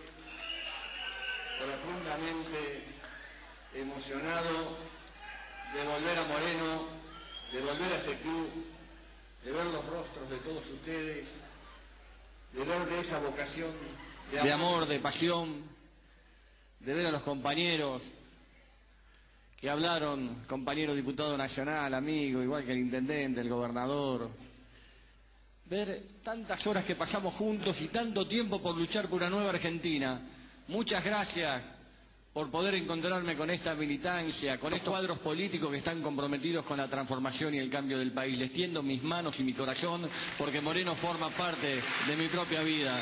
profundamente emocionado de volver a Moreno, de volver a este club, de ver los rostros de todos ustedes, de ver de esa vocación de amor, de pasión, de ver a los compañeros que hablaron, compañero diputado nacional, amigo, igual que el intendente, el gobernador, ver tantas horas que pasamos juntos y tanto tiempo por luchar por una nueva Argentina. Muchas gracias por poder encontrarme con esta militancia, con estos cuadros políticos que están comprometidos con la transformación y el cambio del país. Les tiendo mis manos y mi corazón porque Moreno forma parte de mi propia vida.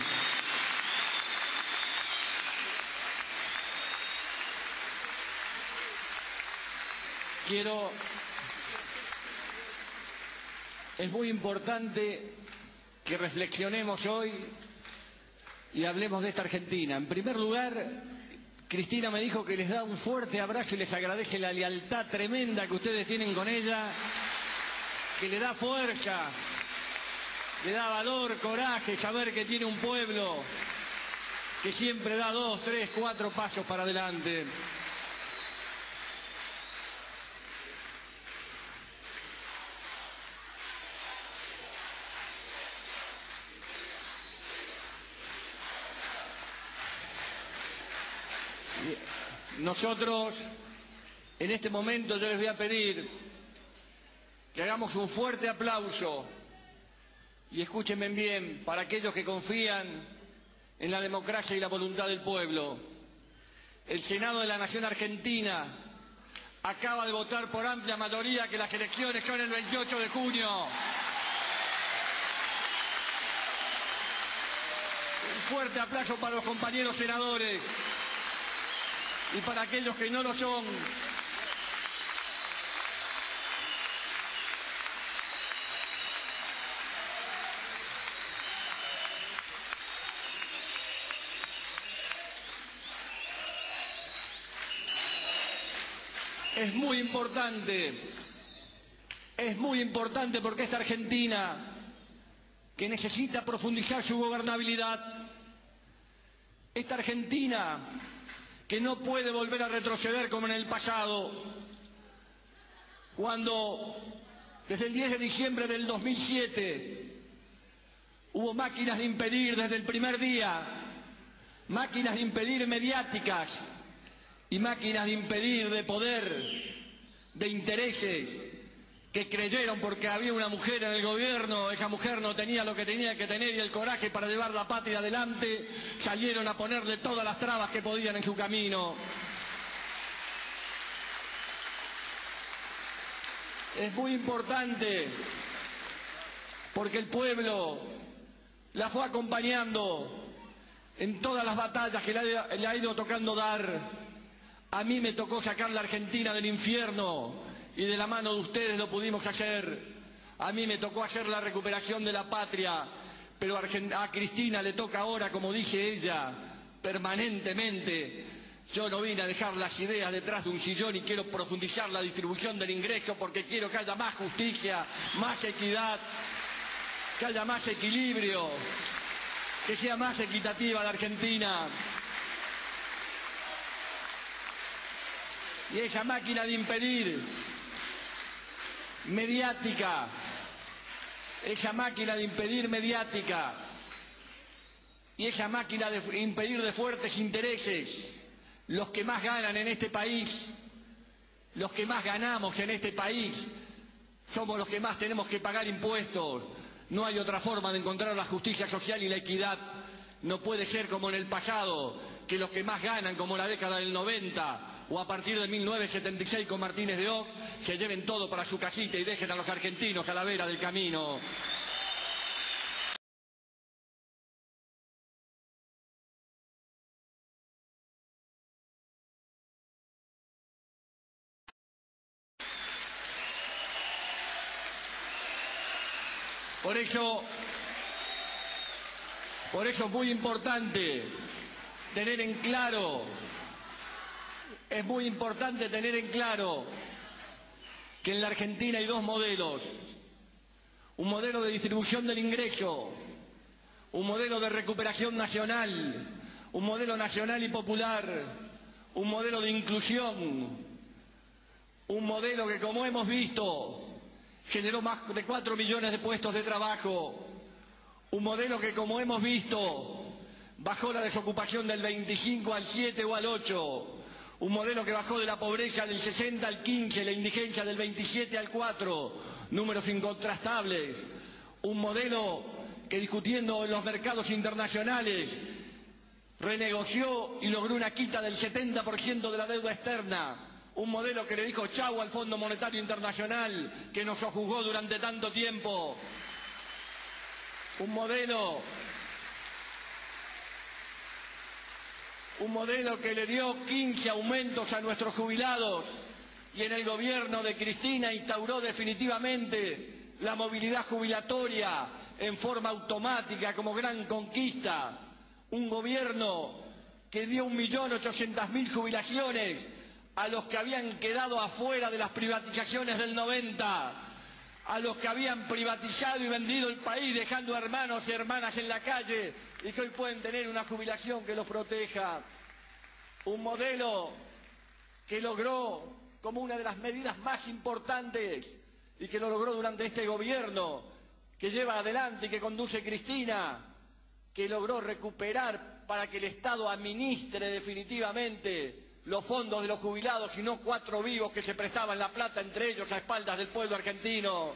Es muy importante que reflexionemos hoy y hablemos de esta Argentina. En primer lugar, Cristina me dijo que les da un fuerte abrazo y les agradece la lealtad tremenda que ustedes tienen con ella, que le da fuerza, le da valor, coraje, saber que tiene un pueblo que siempre da 2, 3, 4 pasos para adelante. Nosotros, en este momento, yo les voy a pedir que hagamos un fuerte aplauso, y escúchenme bien, para aquellos que confían en la democracia y la voluntad del pueblo. El Senado de la Nación Argentina acaba de votar por amplia mayoría que las elecciones son el 28 de junio. Un fuerte aplauso para los compañeros senadores. Y para aquellos que no lo son, es muy importante porque esta Argentina, que necesita profundizar su gobernabilidad, esta Argentina que no puede volver a retroceder como en el pasado, cuando desde el 10 de diciembre del 2007 hubo máquinas de impedir desde el primer día, máquinas de impedir mediáticas y máquinas de impedir de poder, de intereses, que creyeron porque había una mujer en el gobierno, esa mujer no tenía lo que tenía que tener y el coraje para llevar la patria adelante, salieron a ponerle todas las trabas que podían en su camino. Es muy importante porque el pueblo la fue acompañando en todas las batallas que le ha ido tocando dar. A mí me tocó sacar la Argentina del infierno y de la mano de ustedes lo pudimos hacer. A mí me tocó hacer la recuperación de la patria, pero a Cristina le toca ahora, como dice ella, permanentemente. Yo no vine a dejar las ideas detrás de un sillón y quiero profundizar la distribución del ingreso porque quiero que haya más justicia, más equidad, que haya más equilibrio, que sea más equitativa la Argentina. Y esa máquina de impedir mediática, esa máquina de impedir mediática y esa máquina de impedir de fuertes intereses, los que más ganan en este país, los que más ganamos en este país, somos los que más tenemos que pagar impuestos. No hay otra forma de encontrar la justicia social y la equidad. No puede ser como en el pasado, que los que más ganan, como la década del 90, o a partir de 1976 con Martínez de Oz, se lleven todo para su casita y dejen a los argentinos a la vera del camino. Por eso es muy importante tener en claro, que en la Argentina hay dos modelos. Un modelo de distribución del ingreso, un modelo de recuperación nacional, un modelo nacional y popular, un modelo de inclusión, un modelo que, como hemos visto, generó más de 4 millones de puestos de trabajo, un modelo que, como hemos visto, bajó la desocupación del 25 al 7 o al 8, un modelo que bajó de la pobreza del 60 al 15, la indigencia del 27 al 4, números incontrastables, un modelo que, discutiendo en los mercados internacionales, renegoció y logró una quita del 70% de la deuda externa, un modelo que le dijo chau al Fondo Monetario Internacional, que nos sojuzgó durante tanto tiempo, un modelo que le dio 15 aumentos a nuestros jubilados y en el gobierno de Cristina instauró definitivamente la movilidad jubilatoria en forma automática como gran conquista. Un gobierno que dio 1.800.000 jubilaciones a los que habían quedado afuera de las privatizaciones del 90, a los que habían privatizado y vendido el país dejando hermanos y hermanas en la calle y que hoy pueden tener una jubilación que los proteja. Un modelo que logró como una de las medidas más importantes y que lo logró durante este gobierno que lleva adelante y que conduce Cristina, que logró recuperar para que el Estado administre definitivamente los fondos de los jubilados y no 4 vivos que se prestaban la plata entre ellos a espaldas del pueblo argentino.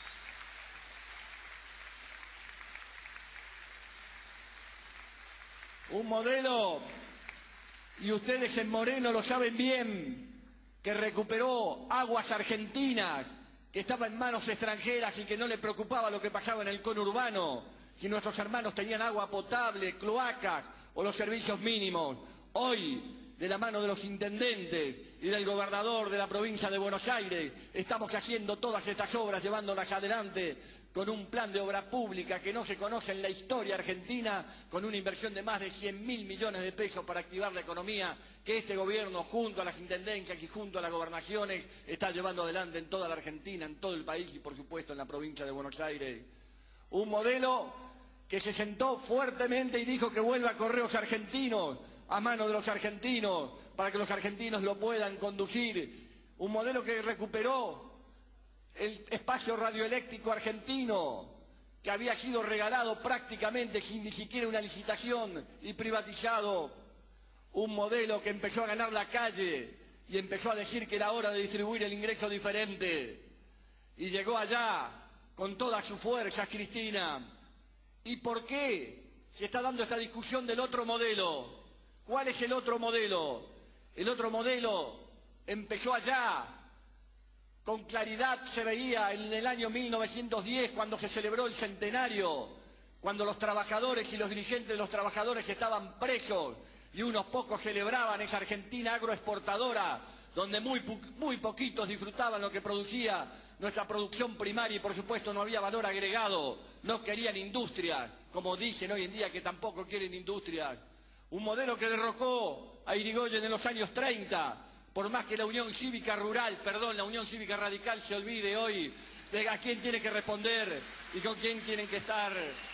Un modelo, y ustedes en Moreno lo saben bien, que recuperó aguas argentinas, que estaba en manos extranjeras y que no le preocupaba lo que pasaba en el conurbano, si nuestros hermanos tenían agua potable, cloacas o los servicios mínimos. Hoy, de la mano de los intendentes y del gobernador de la provincia de Buenos Aires, estamos haciendo todas estas obras, llevándolas adelante con un plan de obra pública que no se conoce en la historia argentina, con una inversión de más de 100.000 millones de pesos para activar la economía, que este gobierno, junto a las intendencias y junto a las gobernaciones, está llevando adelante en toda la Argentina, en todo el país y, por supuesto, en la provincia de Buenos Aires. Un modelo que se sentó fuertemente y dijo que vuelva a Correos Argentinos, a mano de los argentinos, para que los argentinos lo puedan conducir. Un modelo que recuperó el espacio radioeléctrico argentino, que había sido regalado prácticamente sin ni siquiera una licitación y privatizado. Un modelo que empezó a ganar la calle y empezó a decir que era hora de distribuir el ingreso diferente. Y llegó allá con todas sus fuerzas, Cristina. ¿Y por qué se está dando esta discusión del otro modelo? ¿Cuál es el otro modelo? El otro modelo empezó allá, con claridad se veía en el año 1910, cuando se celebró el centenario, cuando los trabajadores y los dirigentes de los trabajadores estaban presos y unos pocos celebraban esa Argentina agroexportadora, donde muy poquitos disfrutaban lo que producía nuestra producción primaria y por supuesto no había valor agregado, no querían industria, como dicen hoy en día que tampoco quieren industria. Un modelo que derrocó a Irigoyen en los años 30, por más que la Unión Cívica Rural, la Unión Cívica Radical se olvide hoy de a quién tiene que responder y con quién tienen que estar.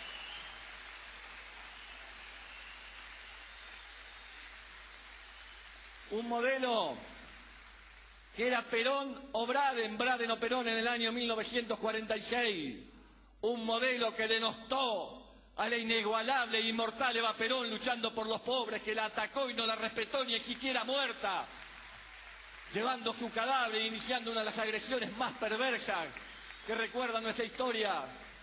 Un modelo que era Perón o Braden, Braden o Perón en el año 1946. Un modelo que denostó a la inigualable e inmortal Eva Perón luchando por los pobres, que la atacó y no la respetó ni siquiera muerta, llevando su cadáver e iniciando una de las agresiones más perversas que recuerda nuestra historia.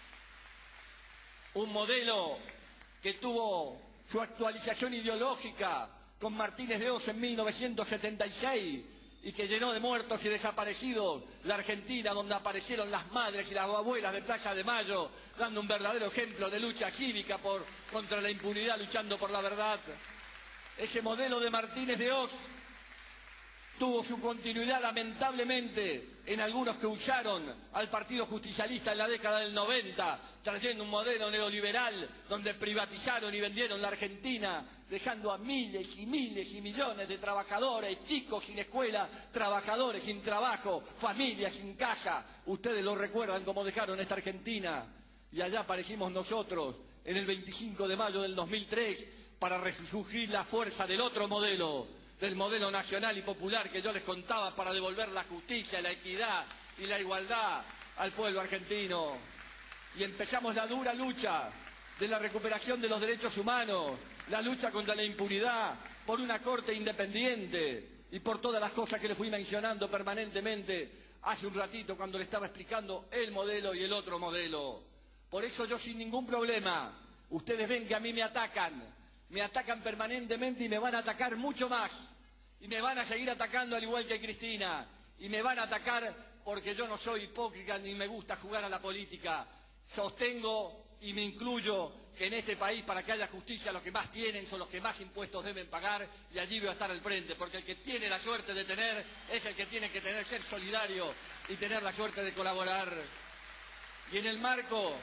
Un modelo que tuvo su actualización ideológica con Martínez de Oz en 1976 y que llenó de muertos y desaparecidos la Argentina, donde aparecieron las madres y las abuelas de Plaza de Mayo, dando un verdadero ejemplo de lucha cívica contra la impunidad, luchando por la verdad. Ese modelo de Martínez de Oz tuvo su continuidad, lamentablemente, en algunos que usaron al Partido Justicialista en la década del 90, trayendo un modelo neoliberal donde privatizaron y vendieron la Argentina, dejando a miles y miles y millones de trabajadores, chicos sin escuela, trabajadores sin trabajo, familias sin casa. Ustedes lo recuerdan cómo dejaron esta Argentina. Y allá aparecimos nosotros, en el 25 de mayo del 2003, para resurgir la fuerza del otro modelo, del modelo nacional y popular que yo les contaba, para devolver la justicia, la equidad y la igualdad al pueblo argentino. Y empezamos la dura lucha de la recuperación de los derechos humanos, la lucha contra la impunidad, por una corte independiente y por todas las cosas que le fui mencionando permanentemente hace un ratito cuando le estaba explicando el modelo y el otro modelo. Por eso yo sin ningún problema, ustedes ven que a mí me atacan permanentemente y me van a atacar mucho más. Y me van a seguir atacando al igual que Cristina. Y me van a atacar porque yo no soy hipócrita ni me gusta jugar a la política. Sostengo y me incluyo que en este país, para que haya justicia, los que más tienen son los que más impuestos deben pagar, y allí voy a estar al frente, porque el que tiene la suerte de tener es el que tiene que ser solidario y tener la suerte de colaborar. Y en el marco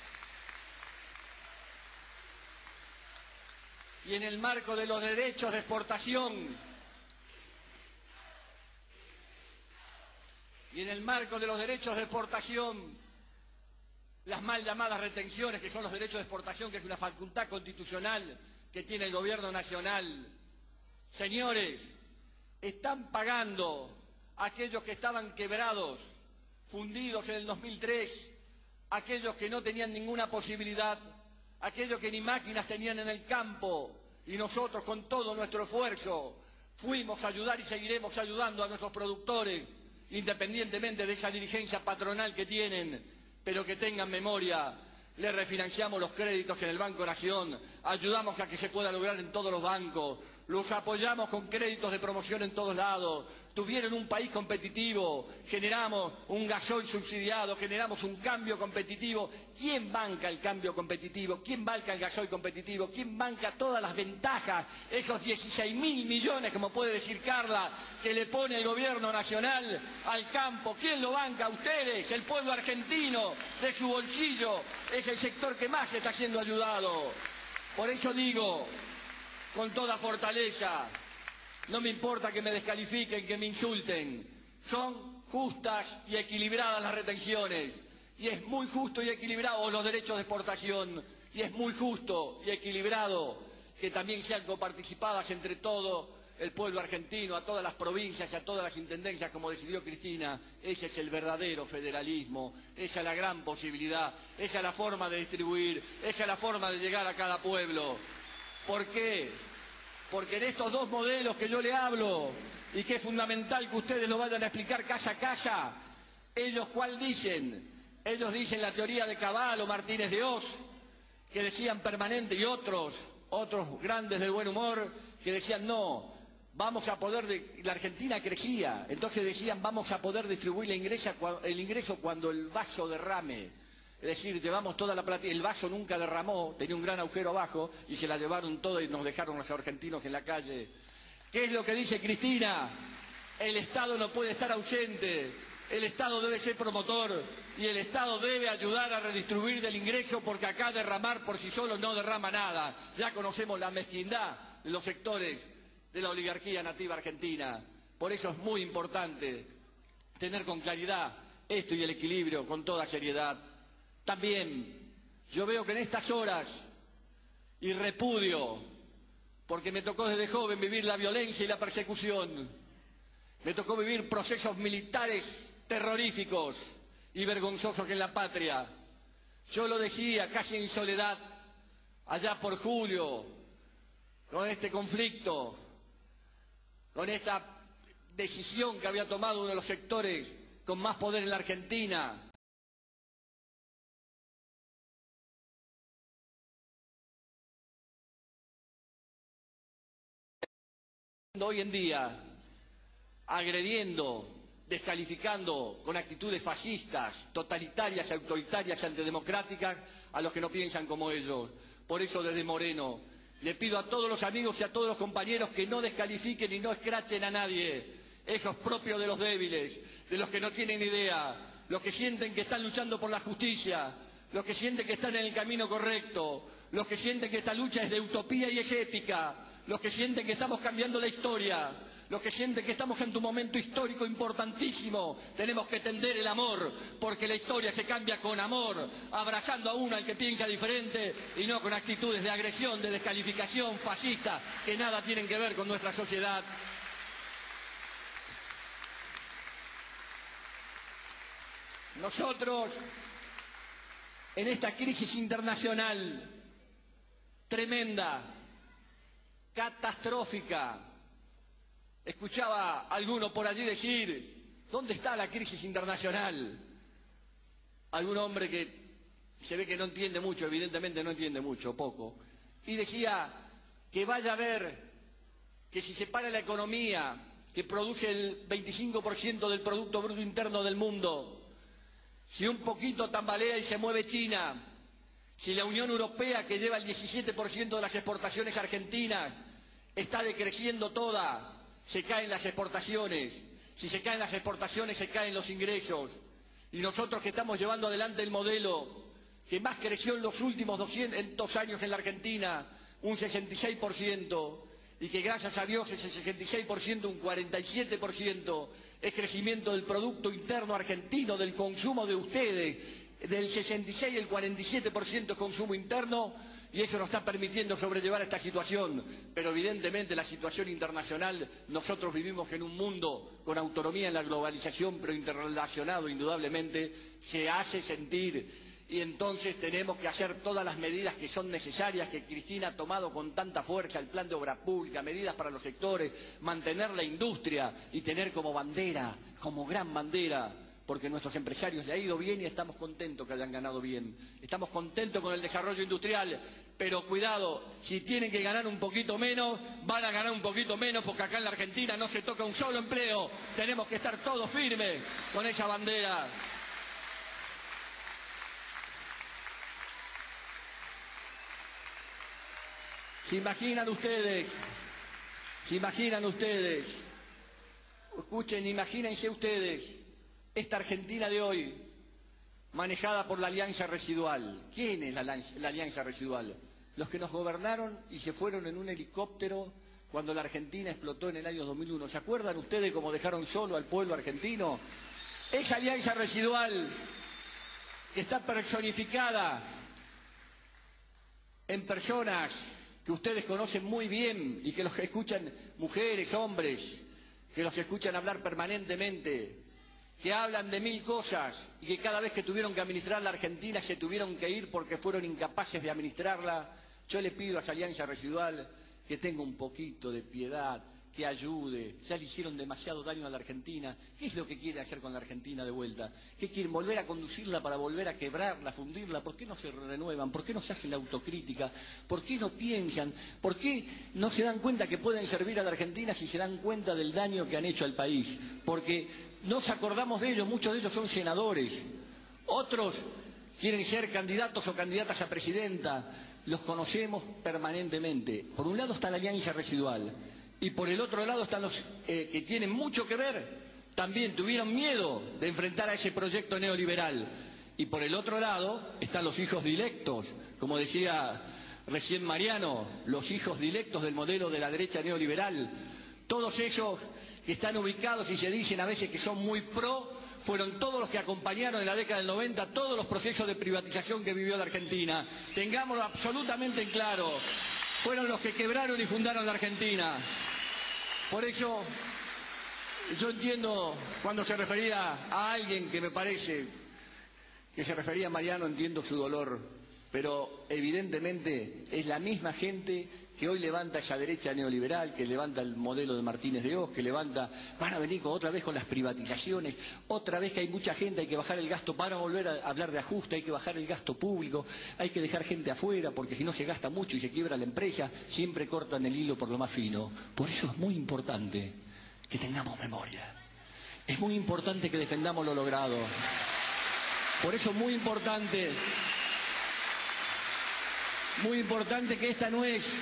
de los derechos de exportación, las mal llamadas retenciones, que son los derechos de exportación, que es una facultad constitucional que tiene el gobierno nacional. Señores, están pagando aquellos que estaban quebrados, fundidos en el 2003, aquellos que no tenían ninguna posibilidad, aquellos que ni máquinas tenían en el campo, y nosotros con todo nuestro esfuerzo fuimos a ayudar y seguiremos ayudando a nuestros productores, independientemente de esa dirigencia patronal que tienen. Pero que tengan memoria, les refinanciamos los créditos en el Banco Nación, ayudamos a que se pueda lograr en todos los bancos, los apoyamos con créditos de promoción en todos lados, tuvieron un país competitivo, generamos un gasoil subsidiado, generamos un cambio competitivo. ¿Quién banca el cambio competitivo? ¿Quién banca el gasoil competitivo? ¿Quién banca todas las ventajas, esos 16.000 millones, como puede decir Carla, que le pone el gobierno nacional al campo? ¿Quién lo banca? Ustedes, el pueblo argentino, de su bolsillo, es el sector que más está siendo ayudado. Por eso digo, con toda fortaleza, no me importa que me descalifiquen, que me insulten, son justas y equilibradas las retenciones, y es muy justo y equilibrado los derechos de exportación, y es muy justo y equilibrado que también sean coparticipadas entre todo el pueblo argentino, a todas las provincias y a todas las intendencias, como decidió Cristina. Ese es el verdadero federalismo, esa es la gran posibilidad, esa es la forma de distribuir, esa es la forma de llegar a cada pueblo. ¿Por qué? Porque en estos dos modelos que yo le hablo, y que es fundamental que ustedes lo vayan a explicar casa a casa, ellos ¿cuál dicen? Ellos dicen la teoría de Cabal o Martínez de Oz, que decían permanente, y otros grandes del buen humor, que decían no, vamos a poder, la Argentina crecía, entonces decían vamos a poder distribuir el ingreso cuando el vaso derrame. Es decir, llevamos toda la plata, el vaso nunca derramó, tenía un gran agujero abajo y se la llevaron toda y nos dejaron los argentinos en la calle. ¿Qué es lo que dice Cristina? El Estado no puede estar ausente, el Estado debe ser promotor y el Estado debe ayudar a redistribuir del ingreso, porque acá derramar por sí solo no derrama nada. Ya conocemos la mezquindad de los sectores de la oligarquía nativa argentina. Por eso es muy importante tener con claridad esto y el equilibrio con toda seriedad. También yo veo que en estas horas, y repudio, porque me tocó desde joven vivir la violencia y la persecución, me tocó vivir procesos militares terroríficos y vergonzosos en la patria. Yo lo decía casi en soledad, allá por julio, con este conflicto, con esta decisión que había tomado uno de los sectores con más poder en la Argentina. Hoy en día, agrediendo, descalificando con actitudes fascistas, totalitarias, autoritarias, antidemocráticas a los que no piensan como ellos. Por eso desde Moreno le pido a todos los amigos y a todos los compañeros que no descalifiquen y no escrachen a nadie. Eso es propio de los débiles, de los que no tienen idea, los que sienten que están luchando por la justicia, los que sienten que están en el camino correcto, los que sienten que esta lucha es de utopía y es épica. los que sienten que estamos cambiando la historia, los que sienten que estamos en un momento histórico importantísimo, tenemos que tender el amor, porque la historia se cambia con amor, abrazando a uno al que piensa diferente y no con actitudes de agresión, de descalificación fascista, que nada tienen que ver con nuestra sociedad. Nosotros, en esta crisis internacional tremenda, catastrófica, escuchaba a alguno por allí decir, ¿dónde está la crisis internacional? Algún hombre que se ve que no entiende mucho, evidentemente no entiende mucho, poco, y decía que vaya a ver que si se para la economía, que produce el 25% del Producto Bruto Interno del mundo, si un poquito tambalea y se mueve China, si la Unión Europea, que lleva el 17% de las exportaciones argentinas, está decreciendo toda, se caen las exportaciones. Si se caen las exportaciones, se caen los ingresos. Y nosotros que estamos llevando adelante el modelo que más creció en los últimos 200 años en la Argentina, un 66%, y que gracias a Dios ese 66%, un 47%, es crecimiento del Producto Interno Argentino, del consumo de ustedes, del 66 y el 47% es consumo interno, y eso nos está permitiendo sobrellevar esta situación. Pero evidentemente la situación internacional, nosotros vivimos en un mundo con autonomía en la globalización, pero interrelacionado indudablemente, se hace sentir. Y entonces tenemos que hacer todas las medidas que son necesarias, que Cristina ha tomado con tanta fuerza, el plan de obra pública, medidas para los sectores, mantener la industria y tener como bandera, como gran bandera, porque a nuestros empresarios le ha ido bien y estamos contentos que hayan ganado bien. Estamos contentos con el desarrollo industrial, pero cuidado, si tienen que ganar un poquito menos, van a ganar un poquito menos, porque acá en la Argentina no se toca un solo empleo. Tenemos que estar todos firmes con esa bandera. ¿Se imaginan ustedes? Escuchen, imagínense ustedes esta Argentina de hoy, manejada por la Alianza Residual. ¿Quién es la Alianza Residual? Los que nos gobernaron y se fueron en un helicóptero cuando la Argentina explotó en el año 2001. ¿Se acuerdan ustedes cómo dejaron solo al pueblo argentino? Esa Alianza Residual, que está personificada en personas que ustedes conocen muy bien y que los escuchan, mujeres, hombres, que los escuchan hablar permanentemente, que hablan de mil cosas y que cada vez que tuvieron que administrar la Argentina se tuvieron que ir porque fueron incapaces de administrarla. Yo le pido a esa Alianza Residual que tenga un poquito de piedad, que ayude. Ya le hicieron demasiado daño a la Argentina. ¿Qué es lo que quiere hacer con la Argentina de vuelta? ¿Qué quieren? ¿Volver a conducirla para volver a quebrarla, fundirla? ¿Por qué no se renuevan? ¿Por qué no se hacen la autocrítica? ¿Por qué no piensan? ¿Por qué no se dan cuenta que pueden servir a la Argentina si se dan cuenta del daño que han hecho al país? Porque nos acordamos de ellos, muchos de ellos son senadores, otros quieren ser candidatos o candidatas a presidenta, los conocemos permanentemente. Por un lado está la Alianza Residual y por el otro lado están los que tienen mucho que ver, también tuvieron miedo de enfrentar a ese proyecto neoliberal. Y por el otro lado están los hijos dilectos, como decía recién Mariano, los hijos dilectos del modelo de la derecha neoliberal, todos esos que están ubicados y se dicen a veces que son muy pro, fueron todos los que acompañaron en la década del 90 todos los procesos de privatización que vivió la Argentina. Tengámoslo absolutamente en claro. Fueron los que quebraron y fundaron la Argentina. Por eso, yo entiendo cuando se refería a alguien que me parece que se refería a Mariano, entiendo su dolor, pero evidentemente es la misma gente que hoy levanta esa derecha neoliberal, que levanta el modelo de Martínez de Hoz, que levanta, van a venir otra vez con las privatizaciones, otra vez que hay mucha gente, hay que bajar el gasto, van a volver a hablar de ajuste, hay que bajar el gasto público, hay que dejar gente afuera, porque si no se gasta mucho y se quiebra la empresa, siempre cortan el hilo por lo más fino. Por eso es muy importante que tengamos memoria, es muy importante que defendamos lo logrado, por eso es muy importante que esta no es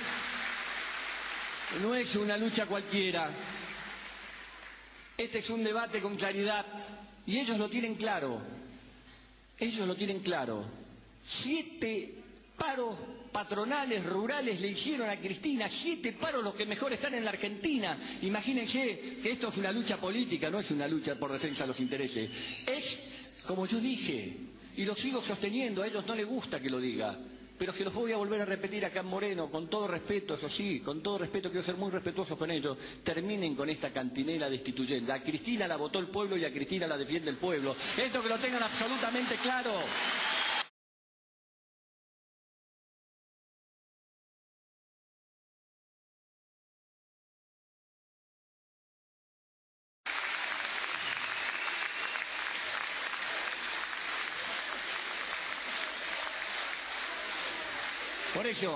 una lucha cualquiera. Este es un debate con claridad y ellos lo tienen claro. 7 paros patronales, rurales le hicieron a Cristina 7 paros los que mejor están en la Argentina. Imagínense que esto es una lucha política, no es una lucha por defensa de los intereses. Es, como yo dije, y lo sigo sosteniendo, a ellos no les gusta que lo diga, pero se los voy a volver a repetir acá en Moreno, con todo respeto, eso sí, con todo respeto, quiero ser muy respetuoso con ellos, terminen con esta cantinela destituyente. A Cristina la votó el pueblo y a Cristina la defiende el pueblo. Esto que lo tengan absolutamente claro. Por eso,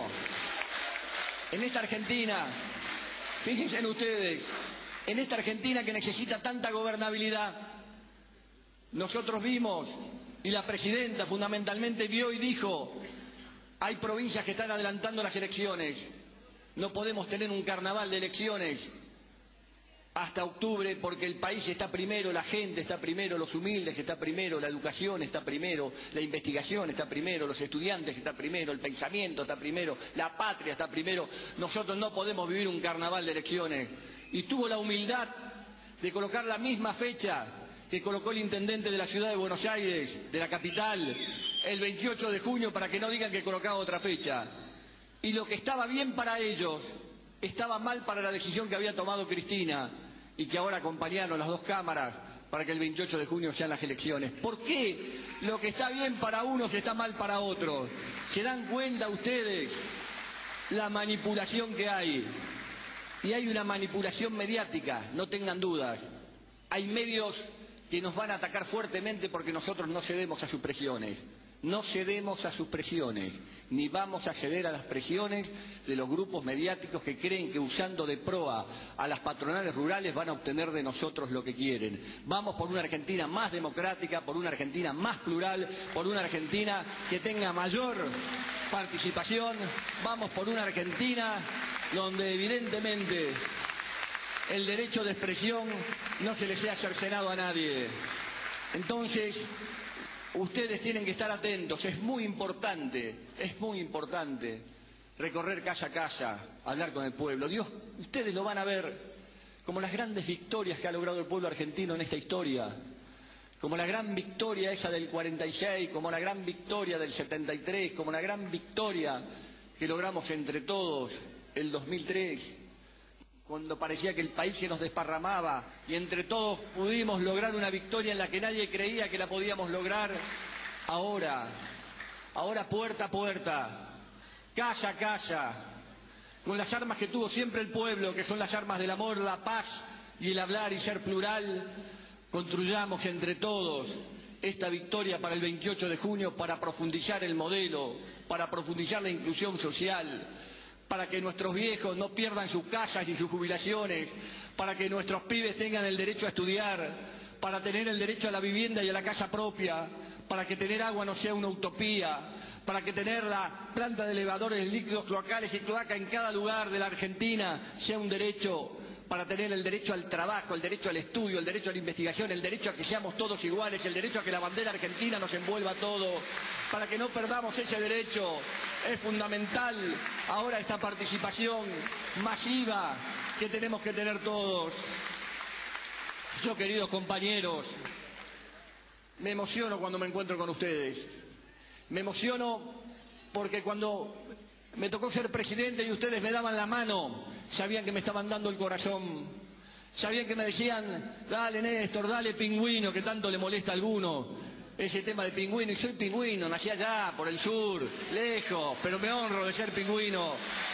en esta Argentina, fíjense en ustedes, en esta Argentina que necesita tanta gobernabilidad, nosotros vimos, y la presidenta fundamentalmente vio y dijo, hay provincias que están adelantando las elecciones, no podemos tener un carnaval de elecciones hasta octubre porque el país está primero, la gente está primero, los humildes está primero, la educación está primero, la investigación está primero, los estudiantes está primero, el pensamiento está primero, la patria está primero. Nosotros no podemos vivir un carnaval de elecciones. Y tuvo la humildad de colocar la misma fecha que colocó el intendente de la ciudad de Buenos Aires, de la capital, el 28 de junio, para que no digan que colocaba otra fecha. Y lo que estaba bien para ellos, estaba mal para la decisión que había tomado Cristina, y que ahora acompañaron las dos cámaras para que el 28 de junio sean las elecciones. ¿Por qué lo que está bien para unos está mal para otros? ¿Se dan cuenta ustedes la manipulación que hay? Y hay una manipulación mediática, no tengan dudas. Hay medios que nos van a atacar fuertemente porque nosotros no cedemos a sus presiones. No cedemos a sus presiones, ni vamos a ceder a las presiones de los grupos mediáticos que creen que usando de proa a las patronales rurales van a obtener de nosotros lo que quieren. Vamos por una Argentina más democrática, por una Argentina más plural, por una Argentina que tenga mayor participación. Vamos por una Argentina donde evidentemente el derecho de expresión no se le sea cercenado a nadie. Entonces, ustedes tienen que estar atentos, es muy importante recorrer casa a casa, hablar con el pueblo. Dios, ustedes lo van a ver como las grandes victorias que ha logrado el pueblo argentino en esta historia, como la gran victoria esa del 46, como la gran victoria del 73, como la gran victoria que logramos entre todos el 2003, cuando parecía que el país se nos desparramaba y entre todos pudimos lograr una victoria en la que nadie creía que la podíamos lograr. Ahora puerta a puerta, casa a casa, con las armas que tuvo siempre el pueblo, que son las armas del amor, la paz y el hablar y ser plural, construyamos entre todos esta victoria para el 28 de junio, para profundizar el modelo, para profundizar la inclusión social, para que nuestros viejos no pierdan sus casas ni sus jubilaciones, para que nuestros pibes tengan el derecho a estudiar, para tener el derecho a la vivienda y a la casa propia, para que tener agua no sea una utopía, para que tener la planta de elevadores líquidos cloacales y cloaca en cada lugar de la Argentina sea un derecho, para tener el derecho al trabajo, el derecho al estudio, el derecho a la investigación, el derecho a que seamos todos iguales, el derecho a que la bandera argentina nos envuelva todo, para que no perdamos ese derecho. Es fundamental ahora esta participación masiva que tenemos que tener todos. Yo, queridos compañeros, me emociono cuando me encuentro con ustedes. Me emociono porque cuando me tocó ser presidente y ustedes me daban la mano, sabían que me estaban dando el corazón, sabían que me decían, dale Néstor, dale Pingüino, que tanto le molesta a alguno ese tema de Pingüino. Y soy pingüino, nací allá, por el sur, lejos, pero me honro de ser pingüino.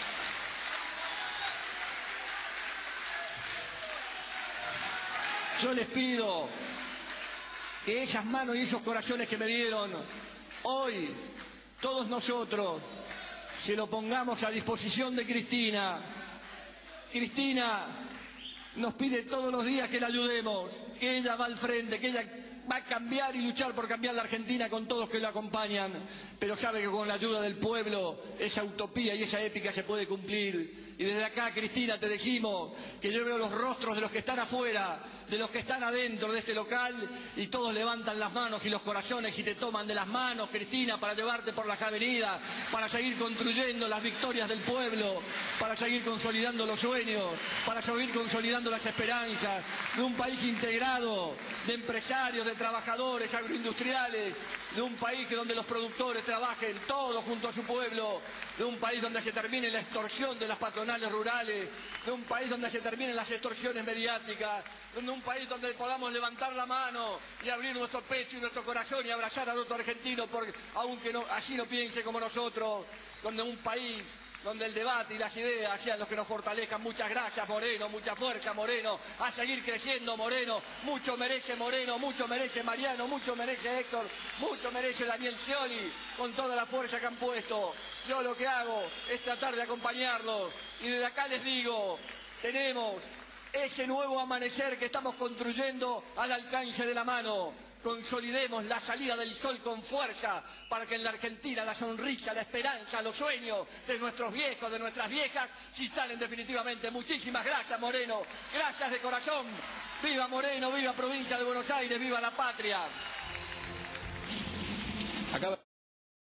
Yo les pido que esas manos y esos corazones que me dieron, hoy, todos nosotros, se lo pongamos a disposición de Cristina. Cristina nos pide todos los días que la ayudemos, que ella va al frente, que ella va a cambiar y luchar por cambiar la Argentina con todos que la acompañan, pero sabe que con la ayuda del pueblo esa utopía y esa épica se puede cumplir. Y desde acá, Cristina, te decimos que yo veo los rostros de los que están afuera, de los que están adentro de este local, y todos levantan las manos y los corazones y te toman de las manos, Cristina, para llevarte por las avenidas, para seguir construyendo las victorias del pueblo, para seguir consolidando los sueños, para seguir consolidando las esperanzas de un país integrado, de empresarios, de trabajadores, agroindustriales, de un país donde los productores trabajen todos junto a su pueblo, de un país donde se termine la extorsión de las patronales rurales, de un país donde se terminen las extorsiones mediáticas, de un país donde podamos levantar la mano y abrir nuestro pecho y nuestro corazón y abrazar al otro argentino, porque, aunque no, así no piense como nosotros, donde un país donde el debate y las ideas sean los que nos fortalezcan. Muchas gracias, Moreno, mucha fuerza, Moreno, a seguir creciendo, Moreno, mucho merece Moreno, mucho merece Mariano, mucho merece Héctor, mucho merece Daniel Scioli, con toda la fuerza que han puesto. Yo lo que hago es tratar de acompañarlos, y desde acá les digo, tenemos ese nuevo amanecer que estamos construyendo al alcance de la mano. Consolidemos la salida del sol con fuerza para que en la Argentina la sonrisa, la esperanza, los sueños de nuestros viejos, de nuestras viejas, se instalen definitivamente. Muchísimas gracias, Moreno. Gracias de corazón. Viva Moreno, viva Provincia de Buenos Aires, viva la patria.